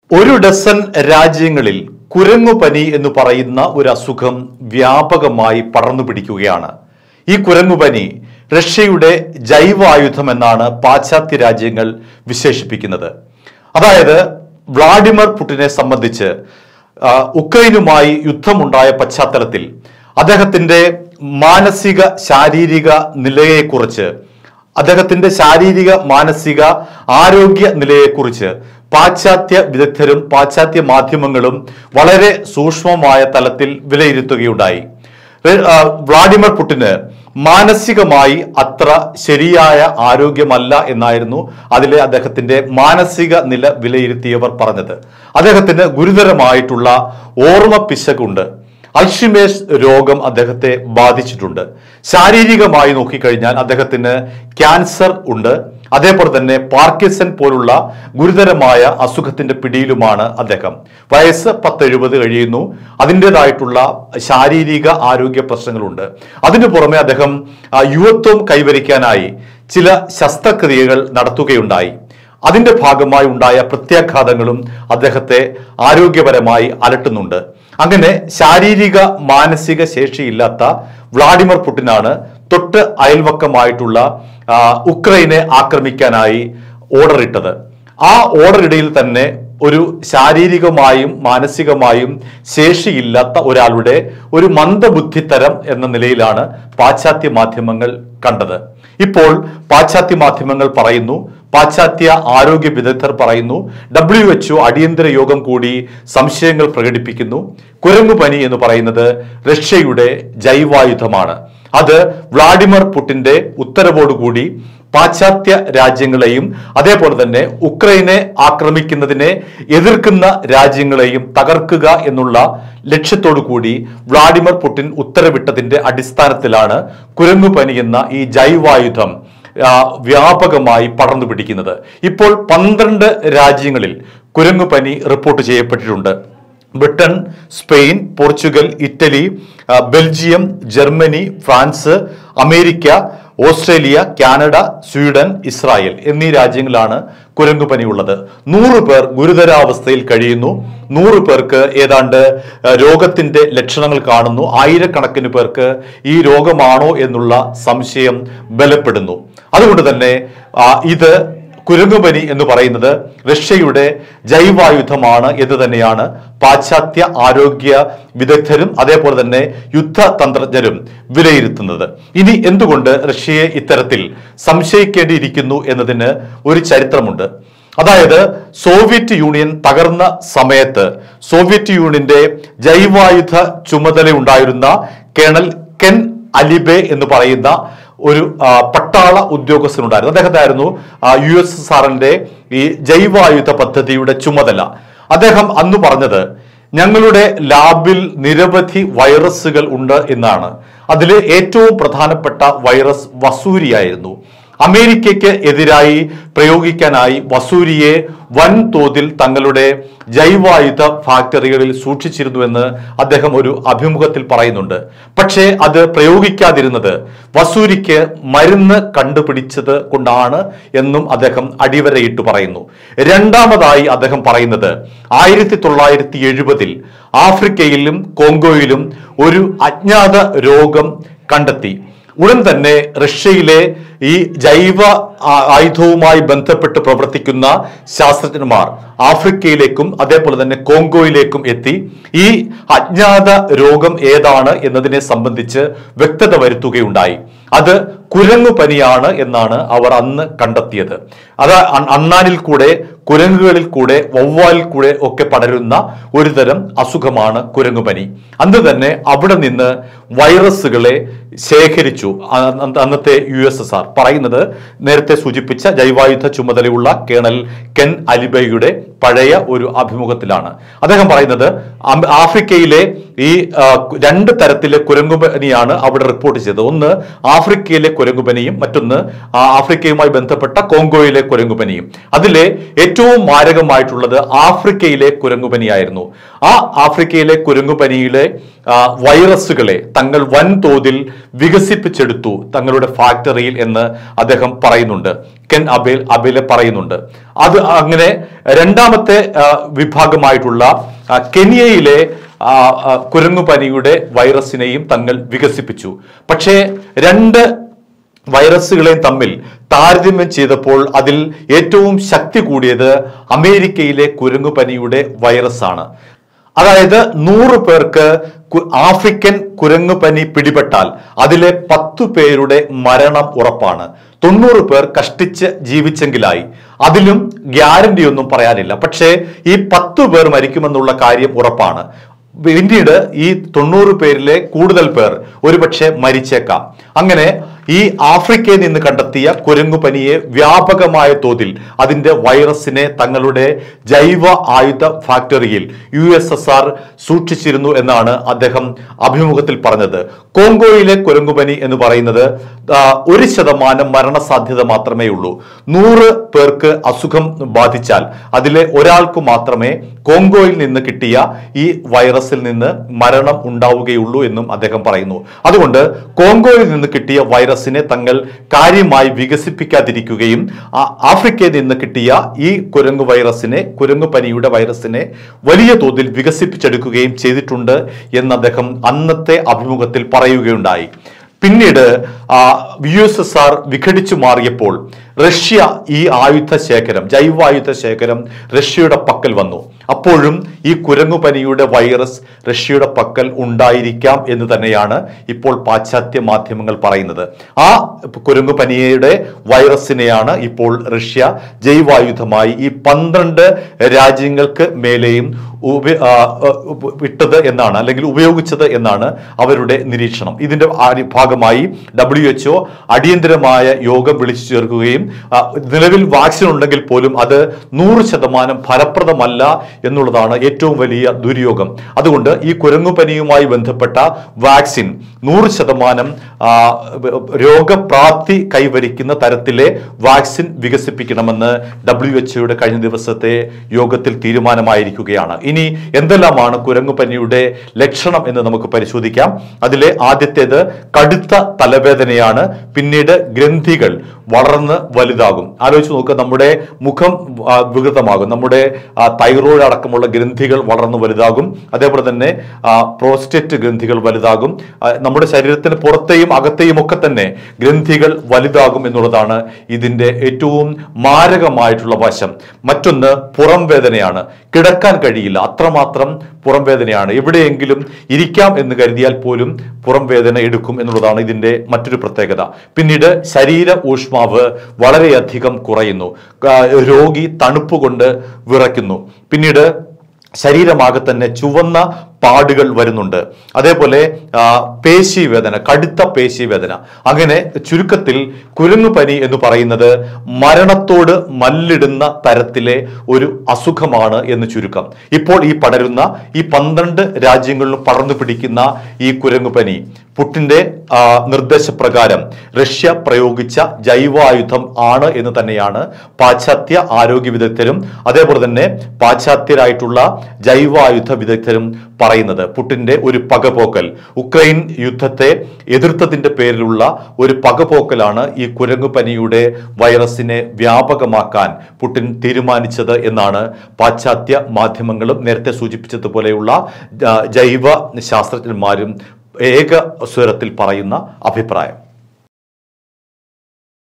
ഒരു ഡസൻ രാജ്യങ്ങളിൽ കുരങ്ങുപനി എന്ന് പറയുന്ന ഒരു അസുഖം വ്യാപകമായി പടർന്നു പിടിക്കുകയാണ്. ഈ കുരങ്ങുപനി റഷ്യയുടെ ജൈവായുധം എന്നാണ് പാശ്ചാത്യ രാജ്യങ്ങൾ വിശേഷിപ്പിക്കുന്നത്. അതായത് വ്ളാഡിമിർ പുടിനെ സംബന്ധിച്ച് ഉക്രൈനുമായി യുദ്ധമുണ്ടായ പശ്ചാത്തലത്തിൽ അദ്ദേഹത്തിന്റെ മാനസിക ശാരീരിക നിലയെക്കുറിച്ച്, അദ്ദേഹത്തിന്റെ ശാരീരിക മാനസിക ആരോഗ്യ നിലയെക്കുറിച്ച് പാശ്ചാത്യ വിദഗ്ധരും പാശ്ചാത്യ മാധ്യമങ്ങളും വളരെ സൂക്ഷ്മമായ തലത്തിൽ വിലയിരുത്തുകയുണ്ടായി. വ്ളാഡിമിർ പുടിന് മാനസികമായി അത്ര ശരിയായ ആരോഗ്യമല്ല എന്നായിരുന്നു അതിലെ അദ്ദേഹത്തിന്റെ മാനസിക നില വിലയിരുത്തിയവർ പറഞ്ഞത്. അദ്ദേഹത്തിന് ഗുരുതരമായിട്ടുള്ള ഓർമ്മ പിശകുണ്ട്. അൽഷിമേഴ്സ് രോഗം അദ്ദേഹത്തെ ബാധിച്ചിട്ടുണ്ട്. ശാരീരികമായി നോക്കിക്കഴിഞ്ഞാൽ അദ്ദേഹത്തിന് ക്യാൻസർ ഉണ്ട്. അതേപോലെ തന്നെ പാർക്കിൻസൺ പോലുള്ള ഗുരുതരമായ അസുഖത്തിന്റെ പിടിയിലുമാണ് അദ്ദേഹം. വയസ്സ് 70 കഴിയുന്നു. അതിൻ്റെതായിട്ടുള്ള ശാരീരിക ആരോഗ്യ പ്രശ്നങ്ങളുണ്ട്. അതിനു പുറമെ അദ്ദേഹം യുവത്വം കൈവരിക്കാനായി ചില ശസ്ത്രക്രിയകൾ നടത്തുകയുണ്ടായി. അതിന്റെ ഭാഗമായി ഉണ്ടായ പ്രത്യാഘാതങ്ങളും അദ്ദേഹത്തെ ആരോഗ്യപരമായി അലട്ടുന്നുണ്ട്. അങ്ങനെ ശാരീരിക മാനസിക ശേഷിയില്ലാത്ത വ്ളാഡിമിർ പുടിനാണ് തൊട്ട് അയൽവക്കമായിട്ടുള്ള ഉക്രൈനെ ആക്രമിക്കാനായി ഓർഡർ ഇട്ടത്. ആ ഓർഡർ ഇടയിൽ തന്നെ ഒരു ശാരീരികമായും മാനസികമായും ശേഷിയില്ലാത്ത ഒരാളുടെ ഒരു മന്ദബുദ്ധിത്തരം എന്ന നിലയിലാണ് പാശ്ചാത്യ മാധ്യമങ്ങൾ കണ്ടത്. ഇപ്പോൾ പാശ്ചാത്യ മാധ്യമങ്ങൾ പറയുന്നു, പാശ്ചാത്യ ആരോഗ്യ വിദഗ്ധർ പറയുന്നു, WHO അടിയന്തര യോഗം കൂടി സംശയങ്ങൾ പ്രകടിപ്പിക്കുന്നു. കുരങ്ങുപനി എന്ന് പറയുന്നത് റഷ്യയുടെ ജൈവായുധമാണ്. അത് വ്ളാഡിമിർ പുടിന്റെ ഉത്തരവോടുകൂടി പാശ്ചാത്യ രാജ്യങ്ങളെയും അതേപോലെ തന്നെ ഉക്രൈനെ ആക്രമിക്കുന്നതിനെ എതിർക്കുന്ന രാജ്യങ്ങളെയും തകർക്കുക എന്നുള്ള ലക്ഷ്യത്തോടു കൂടി വ്ളാഡിമിർ പുടിൻ ഉത്തരവിട്ടതിന്റെ അടിസ്ഥാനത്തിലാണ് കുരങ്ങുപനി എന്ന ഈ ജൈവായുധം വ്യാപകമായി പടർന്നു പിടിക്കുന്നത്. ഇപ്പോൾ 12 രാജ്യങ്ങളിൽ കുരങ്ങുപനി റിപ്പോർട്ട് ചെയ്യപ്പെട്ടിട്ടുണ്ട്. Britain, Spain, Portugal, Italy, Belgium, Germany, France, America, Australia, Canada, Sweden, Israel എന്നീ രാജ്യങ്ങളാണ് കുരങ്ങുപനി ഉള്ളത്. 100 പേർ ഗുരുതരാവസ്ഥയിൽ കഴിയുന്നു. 100 പേർക്ക് ഏതാണ്ട് രോഗത്തിന്റെ ലക്ഷണങ്ങൾ കാണുന്നു. ആയിരക്കണക്കിന് പേർക്ക് ഈ രോഗമാണോ എന്നുള്ള സംശയം ബലപ്പെടുന്നു. അതുകൊണ്ട് തന്നെ ഇത് കുരങ്ങുപനി എന്ന് പറയുന്നത് റഷ്യയുടെ ജൈവായുധമാണ് എന്ന് തന്നെയാണ് പാശ്ചാത്യ ആരോഗ്യ വിദഗ്ധരും അതേപോലെ തന്നെ യുദ്ധതന്ത്രജ്ഞരും വിലയിരുത്തുന്നത്. ഇനി എന്തുകൊണ്ട് റഷ്യയെ ഇത്തരത്തിൽ സംശയിക്കേണ്ടിയിരിക്കുന്നു എന്നതിന് ഒരു ചരിത്രമുണ്ട്. അതായത് സോവിയറ്റ് യൂണിയൻ തകർന്ന സമയത്ത് സോവിയറ്റ് യൂണിയന്റെ ജൈവായുധ ചുമതലയുണ്ടായിരുന്ന കേണൽ കെൻ അലിബെ എന്ന് പറയുന്ന ഒരു പട്ടാള ഉദ്യോഗസ്ഥനുണ്ടായിരുന്നു. അദ്ദേഹത്തായിരുന്നു USSRന്റെ ഈ ജൈവായുധ പദ്ധതിയുടെ ചുമതല. അദ്ദേഹം അന്ന് പറഞ്ഞത്, ഞങ്ങളുടെ ലാബിൽ നിരവധി വൈറസുകൾ ഉണ്ട് എന്നാണ്. അതിൽ ഏറ്റവും പ്രധാനപ്പെട്ട വൈറസ് വസൂരിയായിരുന്നു. അമേരിക്കയ്ക്ക് എതിരായി പ്രയോഗിക്കാനായി വസൂരിയെ വൻതോതിൽ തങ്ങളുടെ ജൈവായുധ ഫാക്ടറികളിൽ സൂക്ഷിച്ചിരുന്നുവെന്ന് അദ്ദേഹം ഒരു അഭിമുഖത്തിൽ പറയുന്നുണ്ട്. പക്ഷേ അത് പ്രയോഗിക്കാതിരുന്നത് വസൂരിക്ക് മരുന്ന് കണ്ടുപിടിച്ചത് കൊണ്ടാണ് എന്നും അദ്ദേഹം അടിവരയിട്ട് പറയുന്നു. രണ്ടാമതായി അദ്ദേഹം പറയുന്നത് 1970 ആഫ്രിക്കയിലും കോങ്കോയിലും ഒരു അജ്ഞാത രോഗം കണ്ടെത്തി. ഉടൻ തന്നെ റഷ്യയിലെ ഈ ജൈവ ആയുധവുമായി ബന്ധപ്പെട്ട് പ്രവർത്തിക്കുന്ന ശാസ്ത്രജ്ഞന്മാർ ആഫ്രിക്കയിലേക്കും അതേപോലെ തന്നെ കോങ്കോയിലേക്കും എത്തി ഈ അജ്ഞാത രോഗം ഏതാണ് എന്നതിനെ സംബന്ധിച്ച് വ്യക്തത വരുത്തുകയുണ്ടായി. അത് കുരങ്ങുപനിയാണ് എന്നാണ് അവർ അന്ന് കണ്ടെത്തിയത്. അത് അണ്ണാനിൽ കൂടെ, കുരങ്ങുകളിൽ കൂടെ, വവ്വാലിൽ കൂടെ ഒക്കെ പടരുന്ന ഒരുതരം അസുഖമാണ് കുരങ്ങുപനി. അന്ന് തന്നെ അവിടെ നിന്ന് വൈറസുകളെ ശേഖരിച്ചു അന്നത്തെ USSR. പറയുന്നത് നേരത്തെ സൂചിപ്പിച്ച ജൈവായുധ ചുമതലയുള്ള കേണൽ കെൻ അലിബയുടെ പഴയ ഒരു അഭിമുഖത്തിലാണ്. അദ്ദേഹം പറയുന്നത് ആഫ്രിക്കയിലെ ഈ 2 തരത്തിലെ കുരങ്ങുപനിയാണ് അവിടെ റിപ്പോർട്ട് ചെയ്തത്. ഒന്ന് ആഫ്രിക്കയിലെ കുരങ്ങുപനിയും മറ്റൊന്ന് ആഫ്രിക്കയുമായി ബന്ധപ്പെട്ട കോങ്കോയിലെ കുരങ്ങുപനിയും. അതിലെ ഏറ്റവും ഏറ്റവും മാരകമായിട്ടുള്ളത് ആഫ്രിക്കയിലെ കുരങ്ങുപനിയായിരുന്നു. ആ ആഫ്രിക്കയിലെ കുരങ്ങുപനിയിലെ വൈറസുകളെ തങ്ങൾ വൻതോതിൽ വികസിപ്പിച്ചെടുത്തു തങ്ങളുടെ ഫാക്ടറിയിൽ എന്ന് അദ്ദേഹം പറയുന്നുണ്ട്. കെൻ അബേലെ പറയുന്നുണ്ട്. അത് അങ്ങനെ രണ്ടാമത്തെ വിഭാഗമായിട്ടുള്ള കെനിയയിലെ കുരങ്ങുപനിയുടെ വൈറസിനെയും തങ്ങൾ വികസിപ്പിച്ചു. പക്ഷേ രണ്ട് വൈറസുകളെയും തമ്മിൽ താരതമ്യം ചെയ്തപ്പോൾ അതിൽ ഏറ്റവും ശക്തി കൂടിയത് അമേരിക്കയിലെ കുരങ്ങുപനിയുടെ വൈറസാണ്. അതായത് 100 പേർക്ക് ആഫ്രിക്കൻ കുരങ്ങുപനി പിടിപെട്ടാൽ അതിലെ 10 പേരുടെ മരണം ഉറപ്പാണ്. 90 പേർ കഷ്ടിച്ച് ജീവിച്ചെങ്കിലായി. അതിലും ഗ്യാരണ്ടി ഒന്നും പറയാനില്ല. പക്ഷേ ഈ 10 പേർ മരിക്കുമെന്നുള്ള കാര്യം ഉറപ്പാണ്. പിന്നീട് ഈ 90 പേരിലെ കൂടുതൽ പേർ ഒരുപക്ഷെ മരിച്ചേക്കാം. അങ്ങനെ ഈ ആഫ്രിക്കയിൽ നിന്ന് കണ്ടെത്തിയ കുരങ്ങുപനിയെ വ്യാപകമായ തോതിൽ അതിന്റെ വൈറസിനെ തങ്ങളുടെ ജൈവ ആയുധ ഫാക്ടറിയിൽ USSR സൂക്ഷിച്ചിരുന്നു എന്നാണ് അദ്ദേഹം അഭിമുഖത്തിൽ പറഞ്ഞത്. കോങ്കോയിലെ കുരങ്ങുപനി എന്ന് പറയുന്നത് 1% മരണസാധ്യത മാത്രമേ ഉള്ളൂ. 100 പേർക്ക് അസുഖം ബാധിച്ചാൽ അതിലെ ഒരാൾക്ക് മാത്രമേ കോങ്കോയിൽ നിന്ന് കിട്ടിയ ഈ വൈറസിൽ നിന്ന് മരണം ഉണ്ടാവുകയുള്ളൂ എന്നും അദ്ദേഹം പറയുന്നു. അതുകൊണ്ട് കോങ്കോയിൽ നിന്ന് കിട്ടിയ വൈറസിനെ തങ്ങൾ കാര്യമായി വികസിപ്പിക്കാതിരിക്കുകയും ആഫ്രിക്കയിൽ നിന്ന് കിട്ടിയ ഈ കുരങ്ങുപനിയുടെ വൈറസിനെ വലിയ തോതിൽ വികസിപ്പിച്ചെടുക്കുകയും ചെയ്തിട്ടുണ്ട് എന്ന് അദ്ദേഹം അന്നത്തെ അഭിമുഖത്തിൽ പറയുകയുണ്ടായി. പിന്നീട് USSR വിഘടിച്ചു മാറിയപ്പോൾ റഷ്യ ഈ ജൈവായുധ ശേഖരം റഷ്യയുടെ പക്കൽ വന്നു. അപ്പോഴും ഈ കുരങ്ങുപനിയുടെ വൈറസ് റഷ്യയുടെ പക്കൽ ഉണ്ടായിരിക്കാം എന്ന് തന്നെയാണ് ഇപ്പോൾ പാശ്ചാത്യ മാധ്യമങ്ങൾ പറയുന്നത്. ആ കുരങ്ങുപനിയുടെ വൈറസിനെയാണ് ഇപ്പോൾ റഷ്യ ജൈവായുധമായി ഈ 12 രാജ്യങ്ങൾക്ക് മേലെയും വിട്ടത് എന്നാണ്, അല്ലെങ്കിൽ ഉപയോഗിച്ചത് എന്നാണ് അവരുടെ നിരീക്ഷണം. ഇതിന്റെ ഭാഗമായി WHO അടിയന്തരമായ യോഗം വിളിച്ചു ചേർക്കുകയും നിലവിൽ വാക്സിൻ ഉണ്ടെങ്കിൽ പോലും അത് 100% ഫലപ്രദമല്ല എന്നുള്ളതാണ് ഏറ്റവും വലിയ ദുര്യോഗം. അതുകൊണ്ട് ഈ കുരങ്ങുപനിയുമായി ബന്ധപ്പെട്ട വാക്സിൻ 100% രോഗപ്രാപ്തി കൈവരിക്കുന്ന തരത്തിലെ വാക്സിൻ വികസിപ്പിക്കണമെന്ന് WHO കഴിഞ്ഞ ദിവസത്തെ യോഗത്തിൽ തീരുമാനമായിരിക്കുകയാണ്. ഇനി എന്തെല്ലാമാണ് കുരങ്ങുപനിയുടെ ലക്ഷണം എന്ന് നമുക്ക് പരിശോധിക്കാം. അതിലെ ആദ്യത്തേത് കടുത്ത തലവേദനയാണ്. പിന്നീട് ഗ്രന്ഥികൾ വളർന്ന് വലുതാകും. ആലോചിച്ച് നോക്കുക, നമ്മുടെ മുഖം വികൃതമാകും, നമ്മുടെ തൈറോയ്ഡ് അടക്കമുള്ള ഗ്രന്ഥികൾ വളർന്ന് വലുതാകും. അതേപോലെ തന്നെ പ്രോസ്റ്റേറ്റ് ഗ്രന്ഥികൾ വലുതാകും. നമ്മുടെ ശരീരത്തിന് പുറത്തെയും അകത്തെയും ഒക്കെ തന്നെ ഗ്രന്ഥികൾ വലുതാകും എന്നുള്ളതാണ് ഇതിന്റെ ഏറ്റവും മാരകമായിട്ടുള്ള വശം. മറ്റൊന്ന് പുറം വേദനയാണ്. കിടക്കാൻ കഴിയില്ല, അത്രമാത്രം പുറം വേദനയാണ്. എവിടെയെങ്കിലും ഇരിക്കാം എന്ന് കരുതിയാൽ പോലും പുറം വേദന എടുക്കും എന്നുള്ളതാണ് ഇതിന്റെ മറ്റൊരു പ്രത്യേകത. പിന്നീട് ശരീര ഊഷ്മാവ് വളരെയധികം കുറയുന്നു. രോഗി തണുപ്പ് കൊണ്ട് വിറയ്ക്കുന്നു. പിന്നീട് ശരീരമാകെ തന്നെ ചുവന്ന പാടുകൾ വരുന്നുണ്ട്. അതേപോലെ പേശിവേദന, കടുത്ത പേശിവേദന. അങ്ങനെ ചുരുക്കത്തിൽ കുരങ്ങുപനി എന്ന് പറയുന്നത് മരണത്തോട് മല്ലിടുന്ന തരത്തിലെ ഒരു അസുഖമാണ് എന്ന് ചുരുക്കം. ഇപ്പോൾ ഈ പടരുന്ന ഈ 12 രാജ്യങ്ങളിലും പടർന്നു പിടിക്കുന്ന ഈ കുരങ്ങുപനി പുടിന്റെ നിർദ്ദേശപ്രകാരം റഷ്യ പ്രയോഗിച്ച ജൈവായുധം ആണ് എന്ന് തന്നെയാണ് പാശ്ചാത്യ ആരോഗ്യ വിദഗ്ധരും അതേപോലെ തന്നെ പാശ്ചാത്യരായിട്ടുള്ള ജൈവായുധ വിദഗ്ധരും പറയുന്നത്. പുടിന്റെ ഒരു പകപോക്കൽ, ഉക്രൈൻ യുദ്ധത്തെ എതിർത്തതിന്റെ പേരിലുള്ള ഒരു പകപോക്കലാണ് ഈ കുരങ്ങുപനിയുടെ വൈറസിനെ വ്യാപകമാക്കാൻ പുടിൻ തീരുമാനിച്ചത് എന്നാണ് പാശ്ചാത്യ മാധ്യമങ്ങളും നേരത്തെ സൂചിപ്പിച്ചതുപോലെയുള്ള ജൈവ ശാസ്ത്രജ്ഞന്മാരും ഏക സ്വരത്തിൽ പറയുന്ന അഭിപ്രായം.